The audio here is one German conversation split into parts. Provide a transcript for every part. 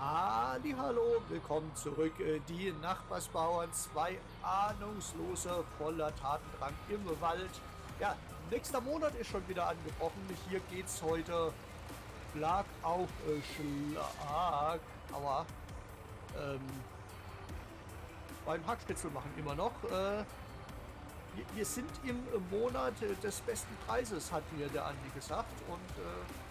Hallo, willkommen zurück. Die Nachbarsbauern, zwei ahnungslose, voller Tatendrang im Wald. Ja, nächster Monat ist schon wieder angebrochen. Hier geht's heute Schlag auf Schlag. Aber ähm, beim Hackschnitzel machen immer noch. Wir sind im Monat des besten Preises, hat mir der Andi gesagt. Und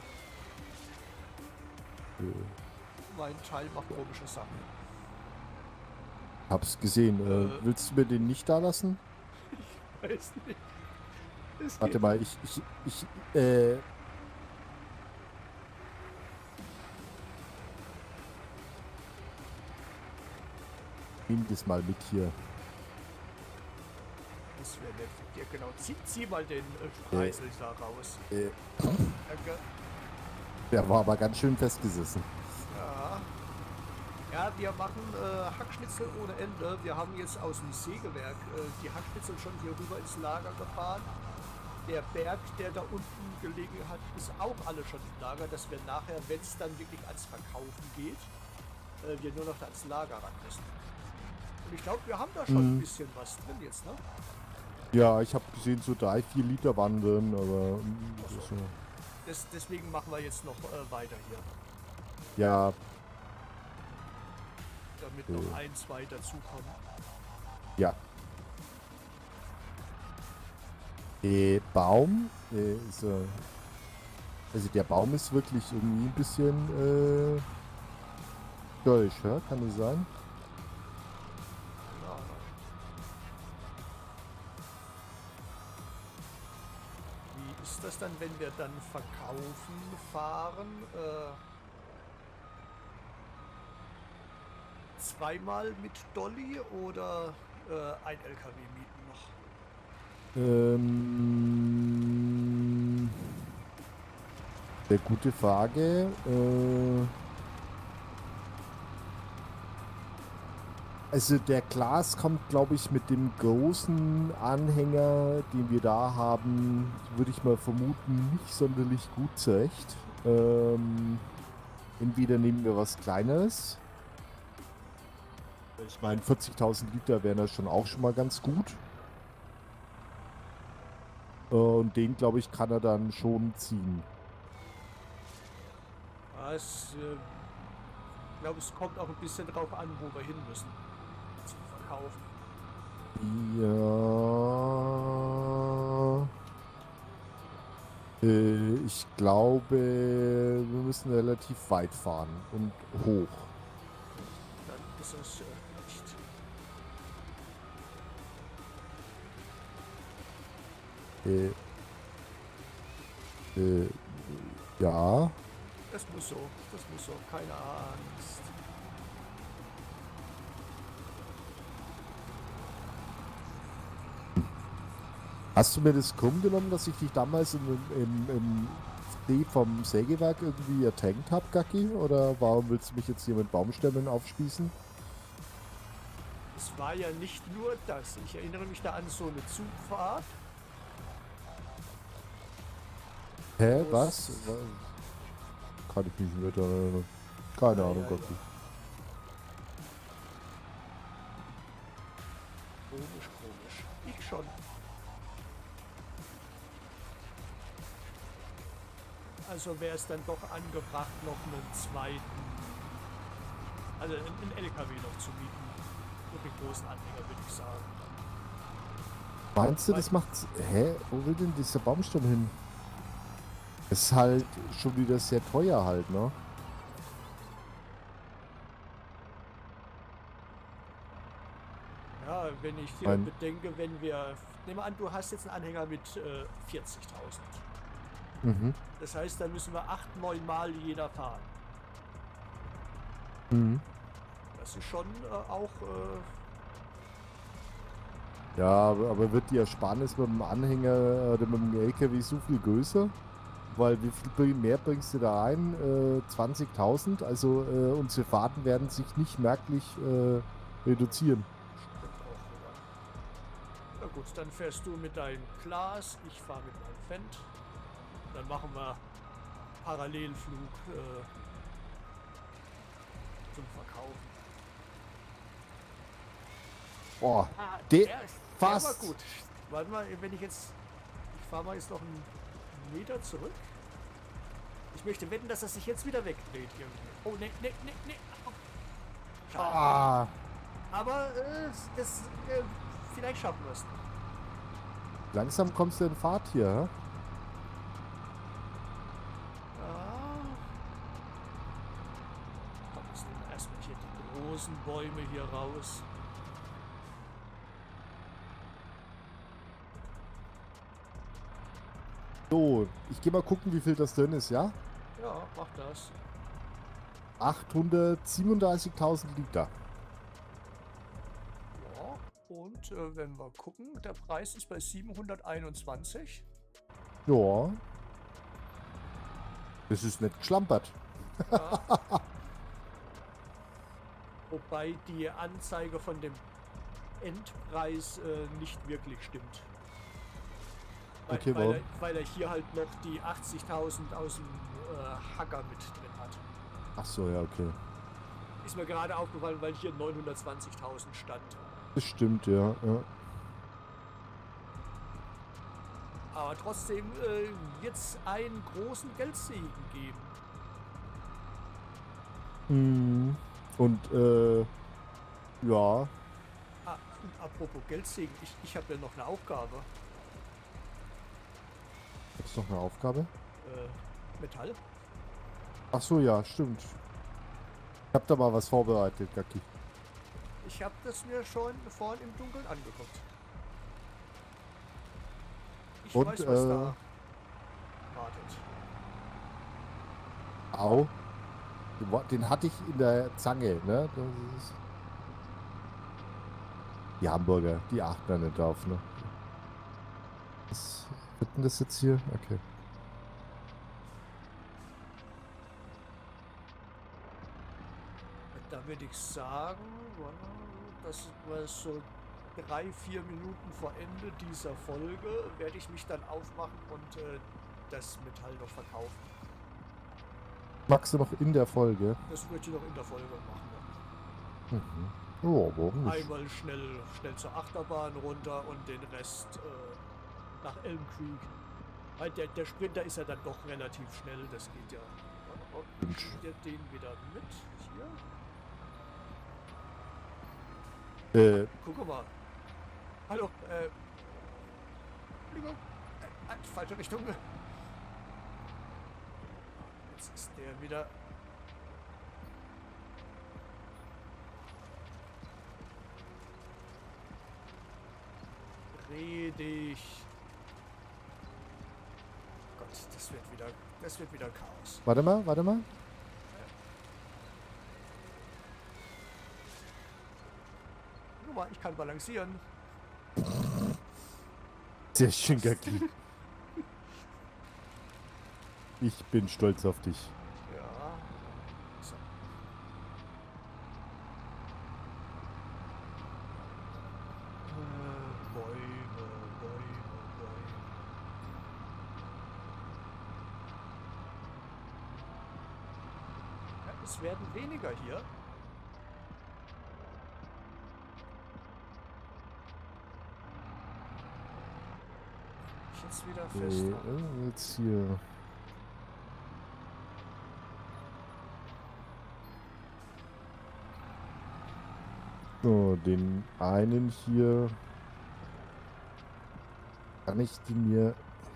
mein Teil macht komische Sachen. Hab's gesehen. Äh, Willst du mir den nicht da lassen? Weiß nicht. Es Warte geht mal, los. nimm das mal mit hier. Das wäre nett von dir, genau. Zieh mal den Äh, Streisel da raus. äh, Danke. Der war aber ganz schön festgesessen. Ja. Ja, wir machen Hackschnitzel ohne Ende. Wir haben jetzt aus dem Sägewerk die Hackschnitzel schon hier rüber ins Lager gefahren. Der Berg, der da unten gelegen hat, ist auch alle schon im Lager, dass wir nachher, wenn es dann wirklich ans Verkaufen geht, wir nur noch da ans Lager ran müssen. Und ich glaube, wir haben da schon ein Hm. bisschen was drin jetzt, ne? Ja, ich habe gesehen, so 3, 4 Liter waren drin, aber das Achso. ist so. Deswegen machen wir jetzt noch weiter hier, Ja, damit noch äh, ein, zwei dazukommen. ja. Baum, also der Baum ist wirklich irgendwie ein bisschen dolch, ja? Kann das sein? Keine Ahnung. Wie ist das dann, wenn wir dann verkaufen fahren? Zweimal mit Dolly oder ein LKW mieten noch? Ähm, Sehr gute Frage. Also der Glas kommt, glaube ich, mit dem großen Anhänger, den wir da haben, würde ich mal vermuten, nicht sonderlich gut zurecht. Entweder nehmen wir was Kleineres. Ich meine, 40.000 Liter wären das schon mal ganz gut. Und den, glaube ich, kann er dann schon ziehen. Ich glaube, es kommt auch ein bisschen drauf an, wo wir hin müssen zum Verkaufen. Ja. Ich glaube, wir müssen relativ weit fahren und hoch. Dann ist es nicht. Äh, äh, ja. Das muss so. Das muss so. Keine Angst. Hast du mir das krumm genommen, dass ich dich damals im See vom Sägewerk irgendwie ertränkt habe, Gacki? Oder warum willst du mich jetzt hier mit Baumstämmen aufspießen? Es war ja nicht nur das. Ich erinnere mich da an so eine Zugfahrt. Hä, Wo was? es. Kann ich mich nicht erinnern. Keine Ja, Ahnung, ja, Gacki. ja. Komisch, komisch. Ich schon. Also wäre es dann doch angebracht, noch einen zweiten, also einen LKW noch zu mieten. Und den großen Anhänger, würde ich sagen. Meinst du, Weil, das macht... Hä? Wo will denn dieser Baumstamm hin? Ist halt schon wieder sehr teuer halt, ne? ja, wenn ich Mein, bedenke, wenn wir, nehme an, du hast jetzt einen Anhänger mit 40.000. mhm. Das heißt, da müssen wir 8, 9 Mal jeder fahren. Mhm. Das ist schon auch, Ja, aber wird die Ersparnis mit dem Anhänger oder mit dem LKW so viel größer? Weil wie viel mehr bringst du da rein? 20.000. Also unsere Fahrten werden sich nicht merklich reduzieren. stimmt auch wieder. Na gut, dann fährst du mit deinem Glas, ich fahre mit meinem Fendt. Dann machen wir Parallelflug verkaufen. Oh, Der war fast. gut. Warte mal, wenn ich jetzt... Ich fahre mal jetzt noch einen Meter zurück. Ich möchte wetten, dass er sich jetzt wieder wegdreht irgendwie. Oh, ne. Oh, schade. Ah, Aber vielleicht schaffen wir es. langsam kommst du in Fahrt hier. Hä? Ja. Komm, jetzt nehmen wir erstmal hier die großen Bäume hier raus. So, ich gehe mal gucken, wie viel das drin ist, ja? Ja, mach das. 837.000 Liter. Ja, und wenn wir gucken, der Preis ist bei 721. Ja. Das ist nicht geschlampert. Ja. Wobei die Anzeige von dem Endpreis nicht wirklich stimmt. Okay, warum? Weil er hier halt noch die 80.000 aus dem Hacker mit drin hat. Ach so, ja, okay. Ist mir gerade aufgefallen, weil hier 920.000 stand. Das stimmt, ja. Aber trotzdem wird es einen großen Geldsegen geben. Mhm. Und, ja. Ah, und apropos Geldsegen, ich habe ja noch eine Aufgabe. Ist noch eine Aufgabe? Metall. Ach so, ja, stimmt. Ich hab da mal was vorbereitet, Gaki. Ich habe das mir schon vorhin im Dunkeln angeguckt. Ich Und, weiß, was da wartet. Au. Den hatte ich in der Zange, ne? Das ist die Hamburger, die achten da nicht drauf, ne? Was wird denn das jetzt hier? Okay. Da würde ich sagen, das war so 3-4 Minuten vor Ende dieser Folge, werde ich mich dann aufmachen und das Metall noch verkaufen. Magst du noch in der Folge? Das würde ich noch in der Folge machen. Mhm. Oh, warum nicht? Einmal schnell zur Achterbahn runter und den Rest nach Elm Creek. Weil der Sprinter ist ja dann doch relativ schnell, das geht ja. Und den wieder mit hier. Guck mal. Hallo, Entschuldigung. Falsche Richtung. Jetzt ist der wieder. Dreh dich. Gott, das wird wieder Chaos. Warte mal, warte mal. Guck mal, ich kann balancieren. Sehr schön, Gaki. Ich bin stolz auf dich. Ja. So. Bäume. Ja, es werden weniger hier. Ich jetzt wieder fest. Jetzt hier. So, den einen hier. Kann ich die mir...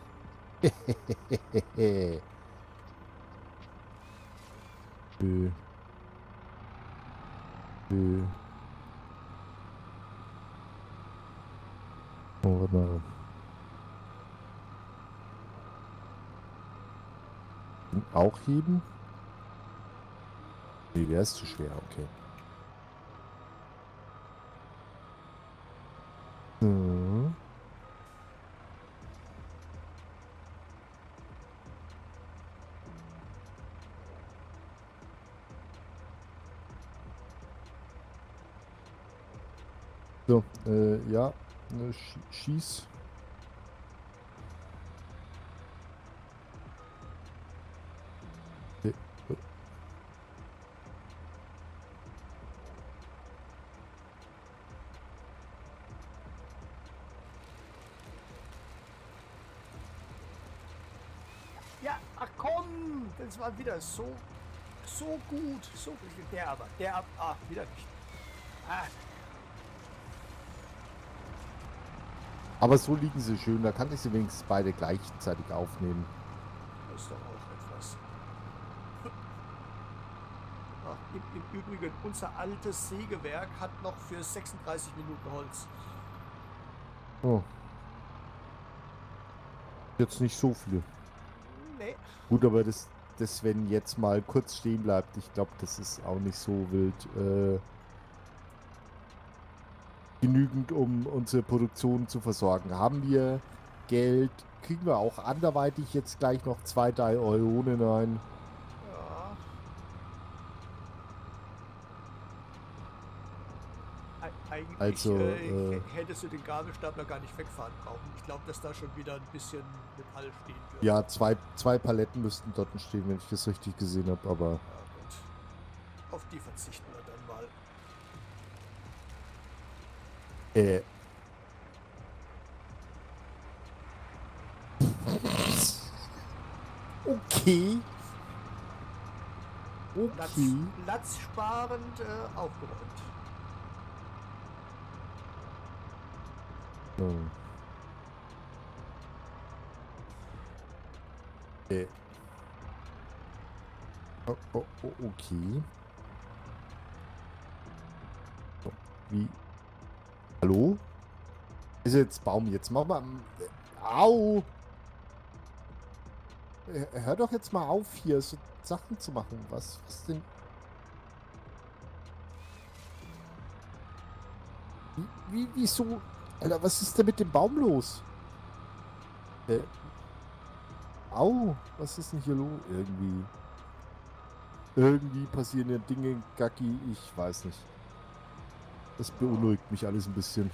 Oh, warte mal. Den auch heben? Nee, der ist zu schwer, okay. So. So, ja, schieß. Okay. das war wieder so gut. So gut. Wieder nicht. Ah, Aber so liegen sie schön, da kann ich sie wenigstens beide gleichzeitig aufnehmen. das ist doch auch etwas. Ach, im Übrigen, unser altes Sägewerk hat noch für 36 Minuten Holz. Oh. Jetzt nicht so viel. Nee. Gut, aber das wenn jetzt mal kurz stehen bleibt, ich glaube, das ist auch nicht so wild genügend, um unsere Produktion zu versorgen. Haben wir Geld, kriegen wir auch anderweitig jetzt gleich noch 2, 3 Euronen rein. Ja. Eigentlich Also, hättest du den Gabelstapler gar nicht wegfahren brauchen. Ich glaube, dass da schon wieder ein bisschen Metall stehen wird. ja, zwei Paletten müssten dort stehen, wenn ich das richtig gesehen habe, aber Ja, gut. Auf die verzichten wir dann mal. Okay. Okay. Platzsparend aufgeräumt. So. Okay. So, wie? Hallo? Ist jetzt Baum, jetzt mach mal. Au! Hör doch jetzt mal auf, hier so Sachen zu machen. Was denn? Wieso? Alter, was ist denn mit dem Baum los? Au, was ist denn hier los? Irgendwie passieren ja Dinge, Gacki, ich weiß nicht. Das beunruhigt mich alles ein bisschen.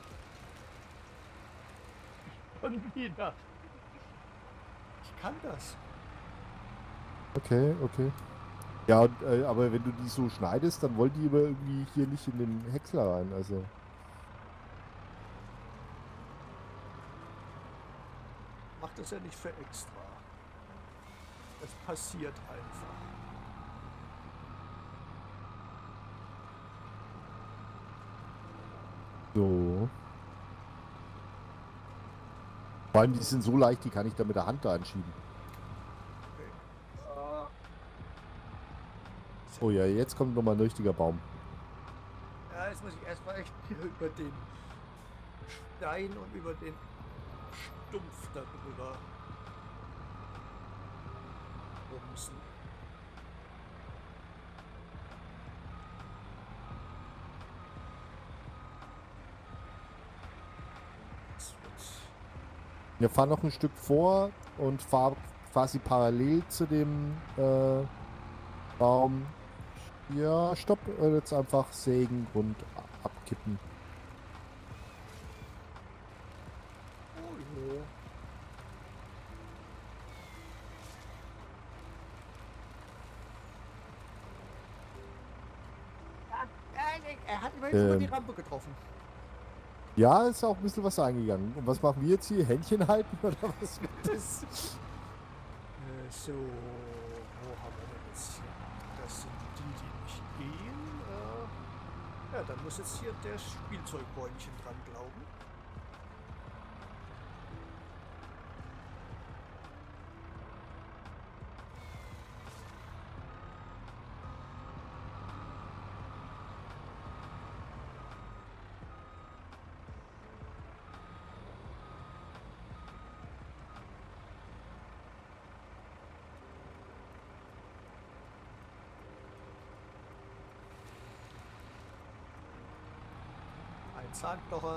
Und wieder. Ich kann das. Okay. Ja, aber wenn du die so schneidest, dann wollen die aber irgendwie hier nicht in den Häcksler rein, also. Mach das ja nicht für extra. Das passiert einfach. So. Vor allem, die sind so leicht, die kann ich da mit der Hand da anschieben. Okay. Oh ja, jetzt kommt nochmal ein richtiger Baum. Ja, jetzt muss ich erstmal echt hier über den Stein und über den Stumpf darüber bumsen. Wir fahren noch ein Stück vor und fahren quasi parallel zu dem Baum. Ja, stopp. Jetzt einfach sägen und abkippen. Oh jo. Er hat immerhin über die Rampe getroffen. Ja, ist auch ein bisschen was eingegangen. Und was machen wir jetzt hier? Händchen halten oder was wird das? So, wo haben wir denn jetzt hier? Das sind die nicht gehen. Ja, dann muss jetzt hier der Spielzeugbäumchen dran glauben. Ein Zahnstocher.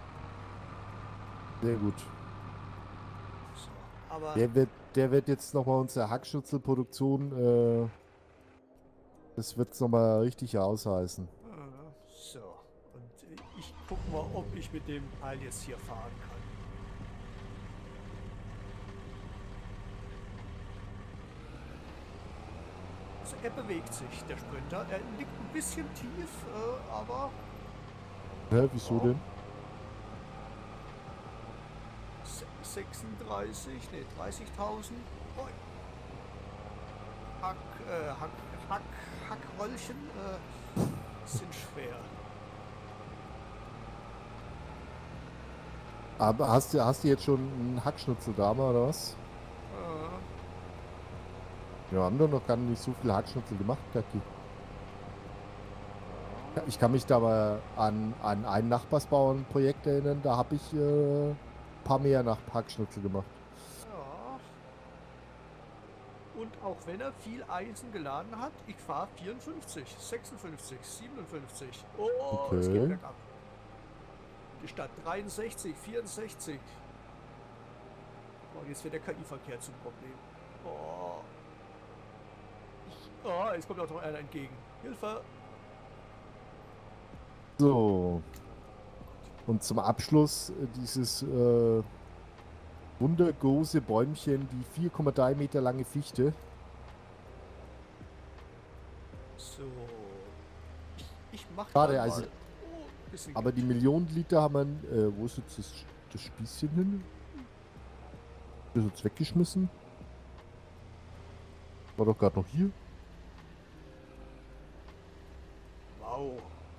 Sehr gut. So, aber Der wird jetzt nochmal unsere Hackschnitzelproduktion, das wird es nochmal richtig ausreißen. so. Und ich guck mal, ob ich mit dem Teil jetzt hier fahren kann. Also er bewegt sich, der Sprinter. Er liegt ein bisschen tief, aber Hä, wieso denn? 36, nee, 30.000. Oh, Hack, Hack, Hack, Hackröllchen sind schwer. Aber hast du jetzt schon einen Hackschnitzel da mal, oder was? Wir haben doch noch gar nicht so viele Hackschnitzel gemacht, Kaki. Ja, ich kann mich da mal an ein Nachbarsbauernprojekt erinnern, da habe ich ein paar mehr nach Hackschnitzel gemacht. Ja. Und auch wenn er viel Eisen geladen hat, ich fahre 54, 56, 57. Oh, es geht Okay. bergab. Die Stadt 63, 64. Oh, jetzt wird der KI-Verkehr zum Problem. Oh. Oh, jetzt kommt auch noch einer entgegen. Hilfe! So. Und zum Abschluss dieses wundergroße Bäumchen, die 4,3 Meter lange Fichte. So. Ich mach Schade, mal. also- Oh, bisschen Aber die Geld. Millionen Liter haben wir. Wo ist jetzt das Spießchen hin? Ist jetzt weggeschmissen? War doch gerade noch hier. Wow.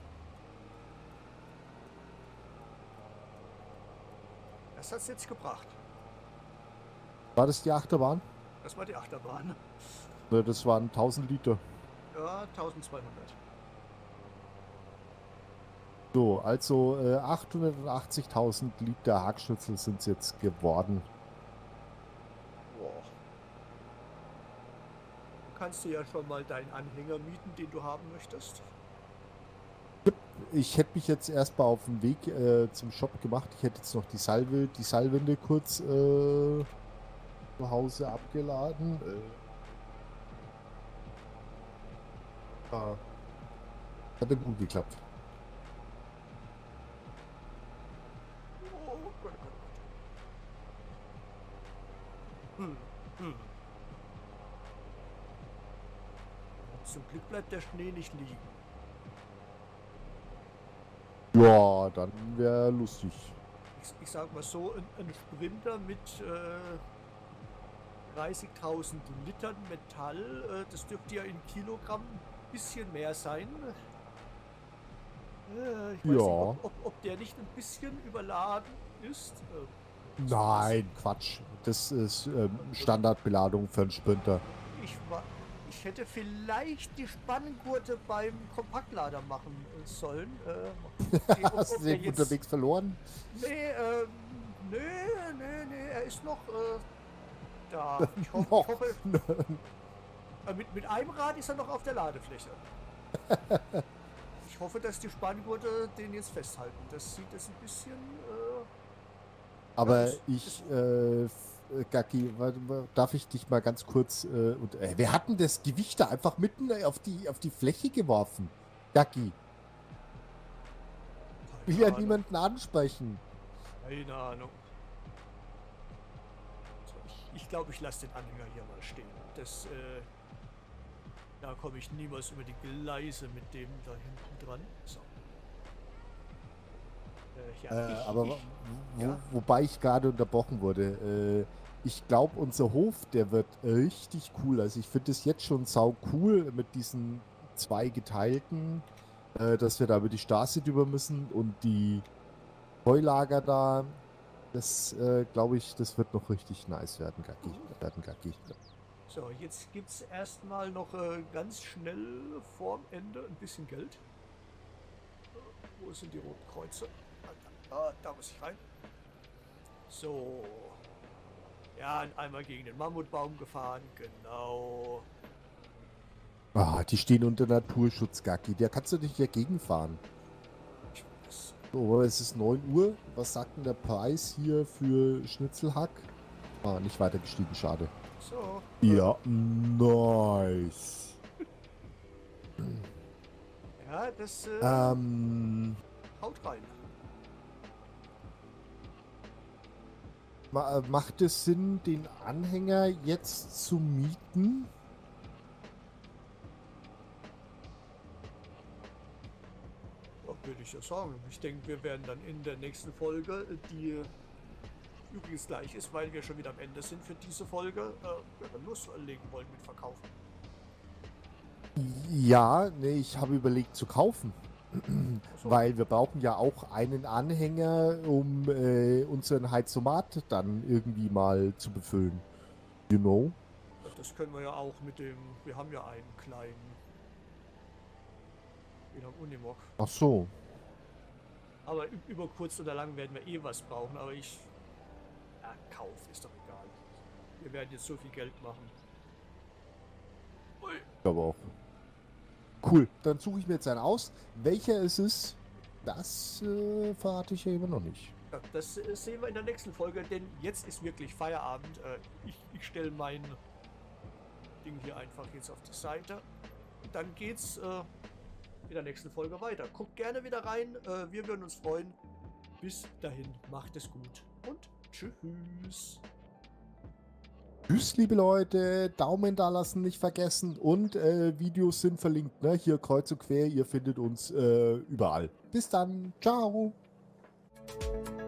Das hat's jetzt gebracht. War das die Achterbahn? Das war die Achterbahn. Ne, das waren 1000 Liter. Ja, 1200. So, also 880.000 Liter Hackschnitzel sind es jetzt geworden. Boah. Du kannst dir ja schon mal deinen Anhänger mieten, den du haben möchtest. Ich hätte mich jetzt erstmal auf den Weg zum Shop gemacht. Ich hätte jetzt noch die Seilwinde kurz zu Hause abgeladen. Hat ja gut geklappt. Oh Gott, Gott, Gott. Zum Glück bleibt der Schnee nicht liegen. Ja, dann wäre lustig. Ich sag mal so, ein Sprinter mit 30.000 Litern Metall, das dürfte ja in Kilogramm ein bisschen mehr sein. Ich weiß Ja. nicht, ob der nicht ein bisschen überladen ist. Nein, Quatsch. Das ist Standardbeladung für einen Sprinter. Ich hätte vielleicht die Spanngurte beim Kompaktlader machen sollen. Hast du den unterwegs verloren? Nee, nee, er ist noch da. Ich Noch. hoffe mit einem Rad ist er noch auf der Ladefläche. Ich hoffe, dass die Spanngurte den jetzt festhalten. Das sieht jetzt ein bisschen... Aber das- ich, Gaki, darf ich dich mal ganz kurz... wir hatten das Gewicht da einfach mitten auf die Fläche geworfen. Gaki, will ja Keine Ahnung. niemanden ansprechen. Keine Ahnung. So, ich glaube, ich lasse den Anhänger hier mal stehen. Da komme ich niemals über die Gleise mit dem da hinten dran. So. Ja, Aber ja. wobei ich gerade unterbrochen wurde. Ich glaube, unser Hof, der wird richtig cool. Also ich finde es jetzt schon sau cool mit diesen zwei geteilten, dass wir da über die Straße drüber müssen und die Heulager da. Das glaube ich, das wird noch richtig nice werden, Gaki. So, jetzt gibt es erstmal noch ganz schnell vorm Ende ein bisschen Geld. Wo sind die roten Kreuze? Da muss ich rein. So. Ja, einmal gegen den Mammutbaum gefahren, genau. Ah, die stehen unter Naturschutz, Gaki. Da kannst du nicht dagegen fahren. Ich weiß. So, es ist 9 Uhr. Was sagt denn der Preis hier für Schnitzelhack? Ah, nicht weiter gestiegen, schade. So. Ja, nice. Ja, das haut rein. Macht es Sinn, den Anhänger jetzt zu mieten? Ja, würde ich ja sagen. Ich denke, wir werden dann in der nächsten Folge, die übrigens gleich ist, weil wir schon wieder am Ende sind für diese Folge, wenn wir loslegen wollen mit Verkaufen. Ja, nee, ich habe überlegt zu kaufen. So, Weil wir brauchen ja auch einen Anhänger, um unseren Heizomat dann irgendwie mal zu befüllen. You know? das können wir ja auch mit dem. Wir haben ja einen kleinen. Den am Unimog. Ach so. Aber über kurz oder lang werden wir eh was brauchen. Aber ich. Ja, Kauf ist doch egal. Wir werden jetzt so viel Geld machen. Ui. Ich glaube auch. Cool, dann suche ich mir jetzt einen aus. Welcher es ist, das verrate ich ja immer noch nicht. Ja, das sehen wir in der nächsten Folge, denn jetzt ist wirklich Feierabend. Ich stelle mein Ding hier einfach jetzt auf die Seite. Und dann geht's in der nächsten Folge weiter. Guckt gerne wieder rein. Wir würden uns freuen. Bis dahin, macht es gut und tschüss. Tschüss, liebe Leute. Daumen da lassen nicht vergessen. Und Videos sind verlinkt, ne? Hier kreuz und quer. Ihr findet uns überall. Bis dann. Ciao.